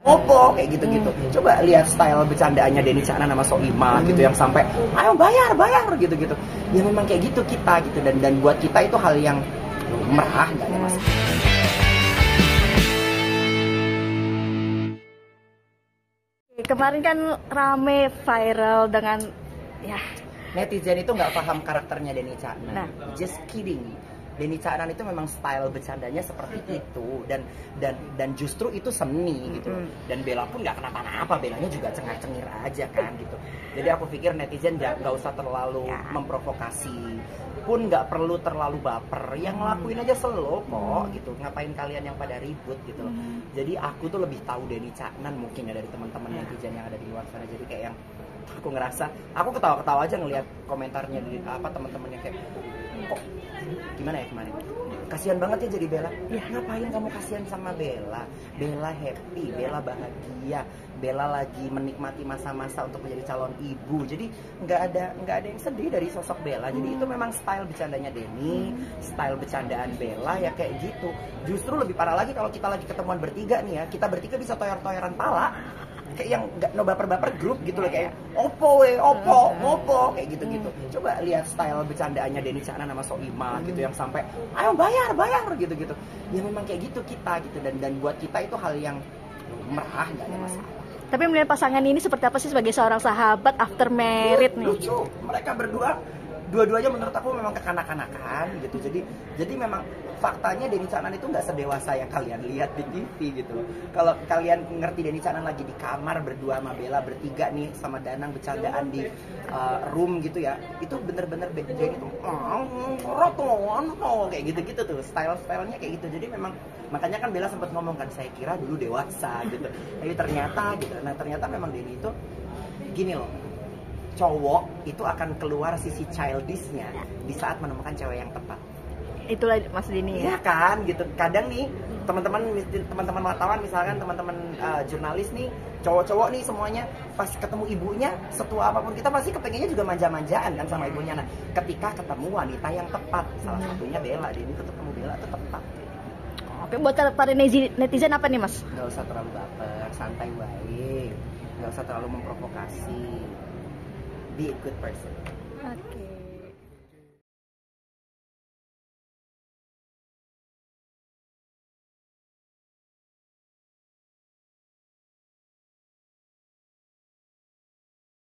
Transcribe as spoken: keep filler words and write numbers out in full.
Opo kayak gitu-gitu. Coba lihat style bercandaannya Denny Caknan sama Soimah gitu yang sampai ayo bayar bayar gitu-gitu. Ya memang kayak gitu kita gitu dan dan buat kita itu hal yang merah nggak ada masalah. Kemarin kan rame viral dengan ya Netizen itu nggak paham karakternya Denny Caknan. Nah. Just kidding. Denny Caknan itu memang style bercandanya seperti itu dan dan dan justru itu seni gitu. Dan Bella pun nggak kenapa-napa, Bellanya juga cengar-cengir aja kan gitu. Jadi aku pikir netizen nggak usah terlalu Ya. memprovokasi, pun nggak perlu terlalu baper. Yang ngelakuin aja slow kok gitu. Ngapain kalian yang pada ribut gitu loh. Jadi aku tuh lebih tahu Denny Caknan mungkin ya dari teman-teman netizen yang ada di luar sana. Jadi kayak yang aku ngerasa, aku ketawa-ketawa aja ngelihat komentarnya di apa teman-teman yang kayak kok gimana ya kemarin, kasihan banget ya jadi Bella. Ya ngapain kamu kasihan sama Bella? Bella happy, Bella bahagia, Bella lagi menikmati masa-masa untuk menjadi calon ibu. Jadi nggak ada nggak ada yang sedih dari sosok Bella. Jadi itu memang style bercandanya Denny, style bercandaan Bella ya kayak gitu. Justru lebih parah lagi kalau kita lagi ketemuan bertiga nih ya, kita bertiga bisa toyor-toyoran pala. Kayak yang nggak no baper-baper grup gitu loh, kayak opo we, opo, opo kayak gitu-gitu. Coba lihat style bercandaannya Denny Caknan sama Soimah gitu yang sampai ayo bayar, bayar gitu-gitu. Ya memang kayak gitu kita gitu dan dan buat kita itu hal yang merah nggak ada masalah. Tapi melihat pasangan ini seperti apa sih sebagai seorang sahabat after married nih? Lucu, mereka berdua dua-duanya menurut aku memang kekanak-kanakan gitu. Jadi jadi memang faktanya Denny Caknan itu nggak sedewasa yang kalian lihat di T V gitu loh. Kalau kalian ngerti Denny Caknan lagi di kamar berdua sama Bella bertiga nih sama Danang bercandaan di uh, room gitu ya, itu bener-bener beda gitu. Roton, kayak gitu-gitu tuh, style-stylenya kayak gitu. Jadi memang makanya kan Bella sempat ngomong kan, saya kira dulu dewasa gitu, tapi ternyata gitu. Nah ternyata memang Denny itu gini loh. Cowok itu akan keluar sisi childishnya di saat menemukan cewek yang tepat. Itulah Mas Denny ya. Iya kan, gitu. Kadang nih teman-teman teman-teman wartawan misalkan teman-teman uh, jurnalis nih, cowok-cowok nih semuanya pas ketemu ibunya, setua apapun kita pasti kepengennya juga manja-manjaan kan sama ibunya. Nah, ketika ketemu wanita yang tepat, salah satunya Bella, dia itu ketemu Bella itu tepat. Oke, buat para netizen apa nih Mas? Gak usah terlalu baper, santai baik, gak usah terlalu memprovokasi. Be a good person. Oke.